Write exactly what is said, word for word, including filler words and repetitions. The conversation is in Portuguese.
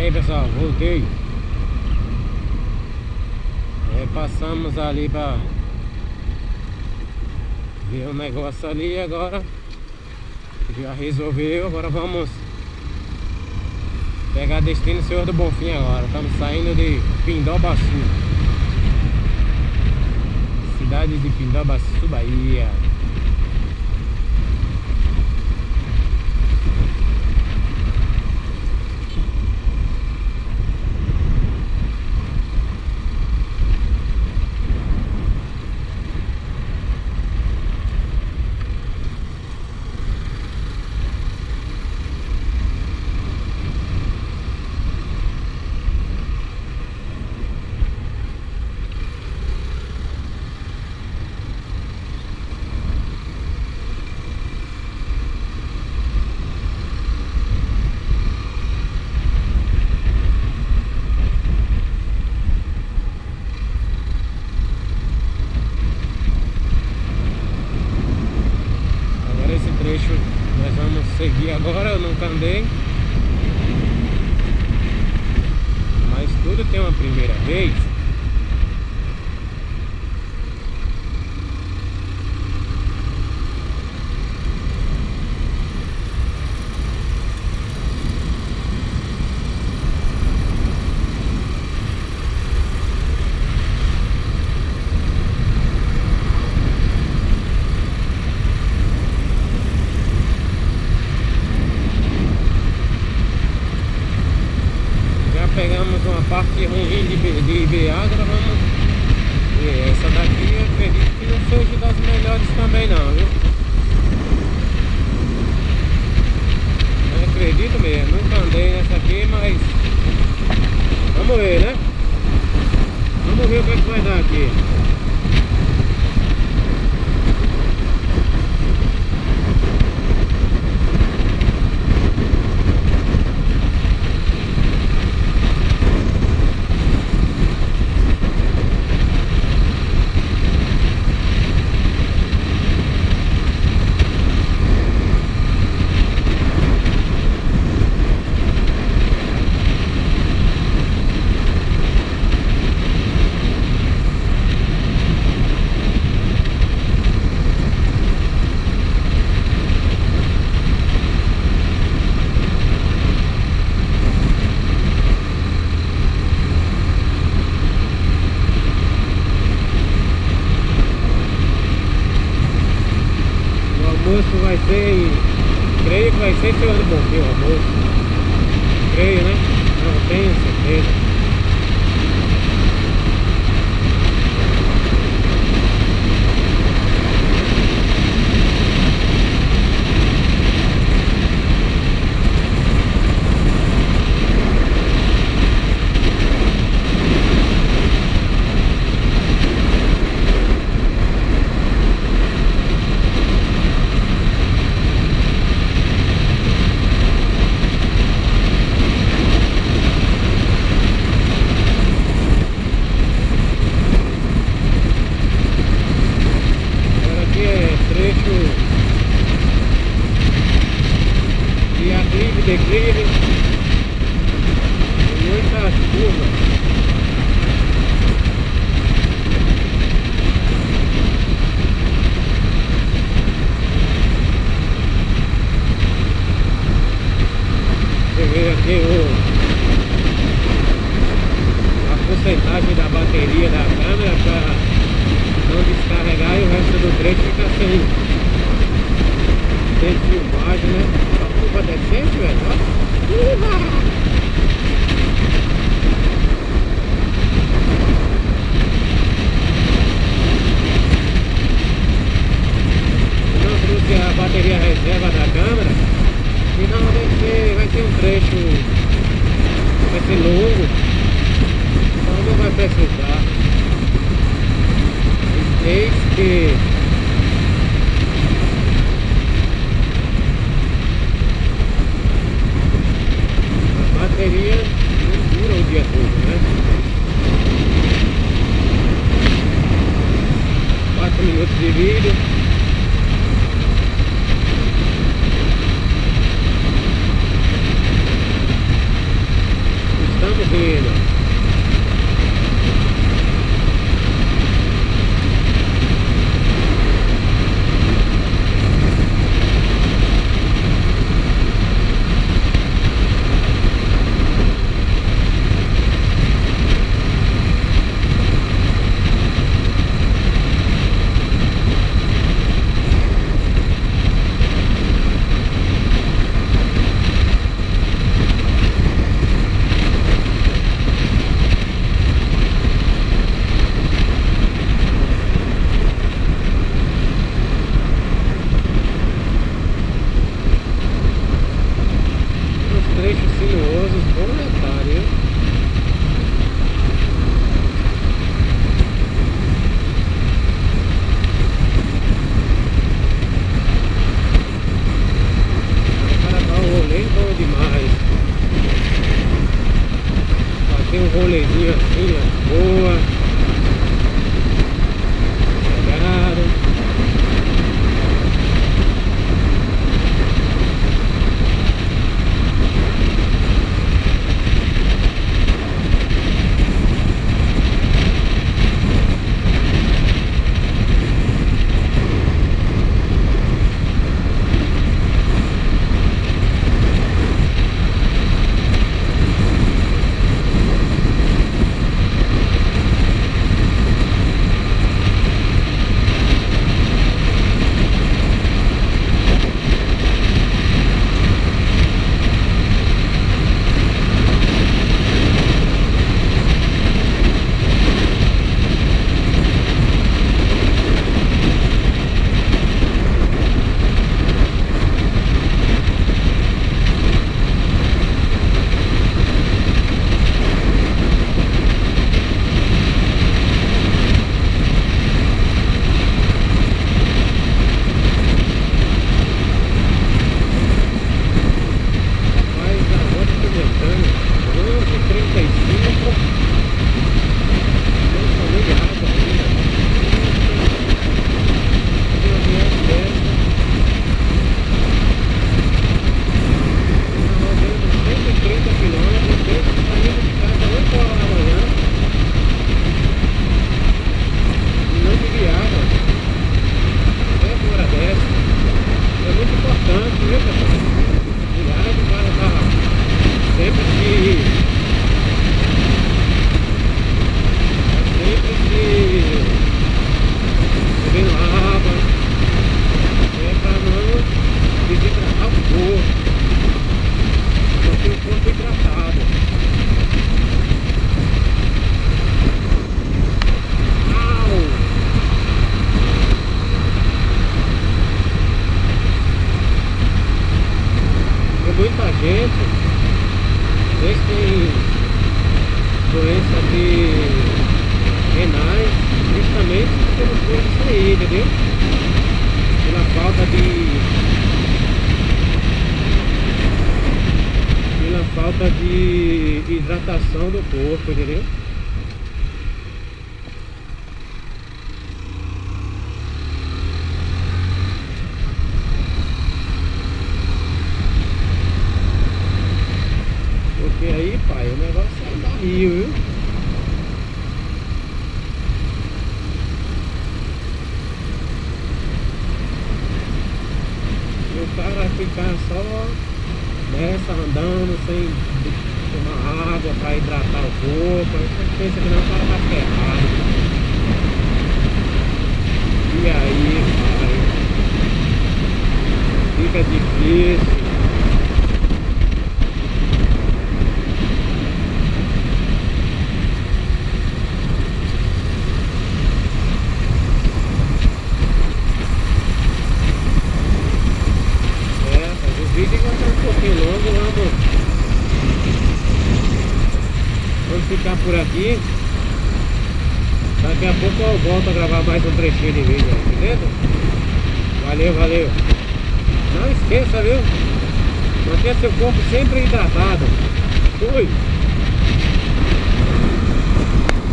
aí, pessoal, voltei. É, passamos ali pra ver o negócio ali agora. Já resolveu, agora vamos pegar destino Senhor do Bonfim agora. Estamos saindo de Pindobaçu, cidade de Pindobaçu, Bahia. Nós vamos seguir agora, eu nunca andei, mas tudo tem uma primeira vez. Pegamos uma parte ruim de, de Ibiaga, vamos ver. Essa daqui eu acredito que não seja das melhores também não, viu? Eu acredito mesmo, nunca andei nessa aqui, mas vamos ver, né? Vamos ver o que é que vai dar aqui. O almoço vai ser, creio que vai ser Senhor do Bonfim, o almoço. Creio, né? Não tenho certeza. E aclive, declive, muitas curvas. Você vê aqui o, a porcentagem da bateria da câmera para não descarregar e o resto do trecho fica sem, sem filmagem, né? Curva decente, velho. Uhum. Eu não trouxe a bateria reserva da câmera, senão vai ser, vai ser um trecho, vai ser longo, então não vai precisar. Eis que a bateria não dura o dia todo, né? Quatro minutos de vídeo. resina. Trechos sinuosos, bom detalhe, hein? O cara dá um rolê bom demais. Fazer um rolezinho assim, ó, boa. Chegaram. Muita gente, eles têm doença de renais, justamente pelas coisas disso aí, entendeu? Pela falta de pela falta de hidratação do corpo, entendeu? Porque aí, pai, o negócio é barril, viu? E o cara ficar só nessa, andando, sem tomar água para hidratar o corpo. Aí você pensa que não, o cara tá ferrado. E aí, pai, fica difícil. O vídeo vai ser um pouquinho longo, vamos, vamos ficar por aqui. Daqui a pouco eu volto a gravar mais um trechinho de vídeo aí, beleza? Valeu, valeu. Não esqueça, viu? Mantenha seu corpo sempre hidratado. Fui!